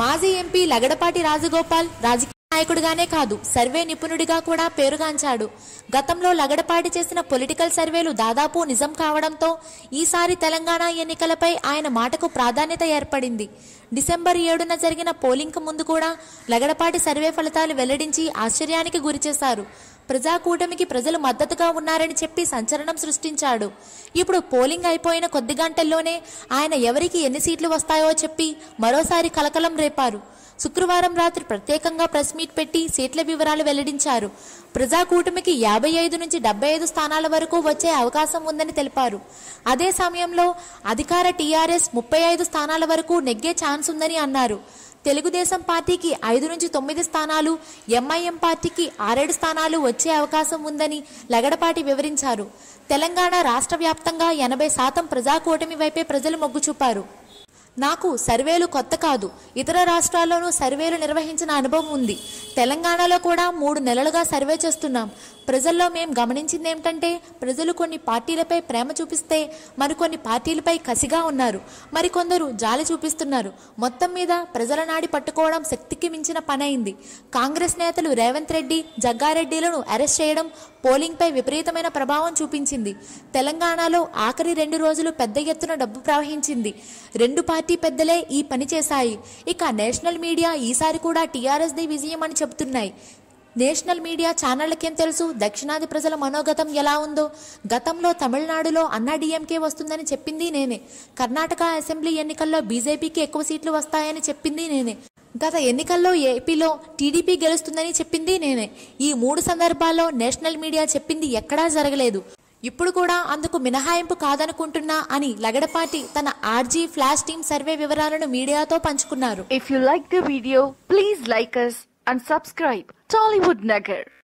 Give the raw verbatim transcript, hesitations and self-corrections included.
మాజీ ఎంపీ లగడపాటి రాజగోపాల్ రాజకీయ నాయకుడిగానే కాదు సర్వే నిపుణుడిగా కూడా పేరుగాంచాడు. గతంలో లగడపాటి చేసిన పొలిటికల్ సర్వేలు దాదాపు నిజం కావడంతో ఈసారి తెలంగాణ ఎన్నికలపై ఆయన మాటకు ప్రాధాన్యత ఏర్పడింది. డిసెంబర్ ఏడున జరిగిన పోలింగ్ కు ముందు కూడా లగడపాటి సర్వే ఫలితాలు వెల్లడించి ఆశ్చర్యానికి గురిచేశారు. ప్రజాకూటమికి ప్రజలు మద్దతుగా ఉన్నారని చెప్పి సంచలనం సృష్టించాడు. ఇప్పుడు పోలింగ్ అయిపోయిన కొద్ది గంటల్లోనే ఆయన ఎవరికి ఎన్ని సీట్లు వస్తాయో చెప్పి మరోసారి కలకలం రేపారు. శుక్రవారం రాత్రి ప్రత్యేకంగా ప్రెస్ మీట్ పెట్టి సీట్ల వివరాలు వెల్లడించారు. ప్రజాకూటమికి యాభై ఐదు నుంచి డెబ్బై ఐదు స్థానాల వరకు వచ్చే అవకాశం ఉందని తెలిపారు. అదే సమయంలో అధికార టీఆర్ఎస్ ముప్పై ఐదు స్థానాల వరకు నెగ్గే ఛాన్స్ ఉందని అన్నారు. తెలుగుదేశం పార్టీకి ఐదు నుంచి తొమ్మిది స్థానాలు, ఎంఐఎం పార్టీకి ఆరేడు స్థానాలు వచ్చే అవకాశం ఉందని లగడపాటి వివరించారు. తెలంగాణ రాష్ట్ర వ్యాప్తంగా ఎనభై శాతం ప్రజాకూటమి వైపే ప్రజలు మొగ్గు చూపారు. నాకు సర్వేలు కొత్త కాదు, ఇతర రాష్ట్రాల్లోనూ సర్వేలు నిర్వహించిన అనుభవం ఉంది. తెలంగాణలో కూడా మూడు నెలలుగా సర్వే చేస్తున్నాం. ప్రజల్లో మేం గమనించింది ఏమిటంటే ప్రజలు కొన్ని పార్టీలపై ప్రేమ చూపిస్తే మరికొన్ని పార్టీలపై కసిగా ఉన్నారు, మరికొందరు జాలి చూపిస్తున్నారు. మొత్తం మీద ప్రజల నాడి పట్టుకోవడం శక్తికి మించిన పనైంది. కాంగ్రెస్ నేతలు రేవంత్ రెడ్డి, జగ్గారెడ్డిలను అరెస్ట్ చేయడం పోలింగ్ పై విపరీతమైన ప్రభావం చూపించింది. తెలంగాణలో ఆఖరి రెండు రోజులు పెద్ద ఎత్తున డబ్బు ప్రవహించింది. రెండు పార్టీ పెద్దలే ఈ పని చేశాయి. ఇక నేషనల్ మీడియా ఈసారి కూడా టీఆర్ఎస్ ది విజయం అని చెబుతున్నాయి. నేషనల్ మీడియా ఛానళ్లకేం తెలుసు దక్షిణాది ప్రజల మనోగతం ఎలా ఉందో. గతంలో తమిళనాడులో అన్నా డీఎంకే వస్తుందని చెప్పింది నేనే. కర్ణాటక అసెంబ్లీ ఎన్నికల్లో బీజేపీకి ఎక్కువ సీట్లు వస్తాయని చెప్పింది నేనే. గత ఎన్నికల్లో ఏపీలో టీడీపీ గెలుస్తుందని చెప్పింది నేనే. ఈ మూడు సందర్భాల్లో నేషనల్ మీడియా చెప్పింది ఎక్కడా జరగలేదు. ఇప్పుడు కూడా అందుకు మినహాయింపు కాదనుకుంటున్నా అని లగడపాటి తన ఆర్జీ ఫ్లాష్ టీమ్ సర్వే వివరాలను మీడియాతో పంచుకున్నారు. If you like the video, please like us and subscribe Tollywood Nagar.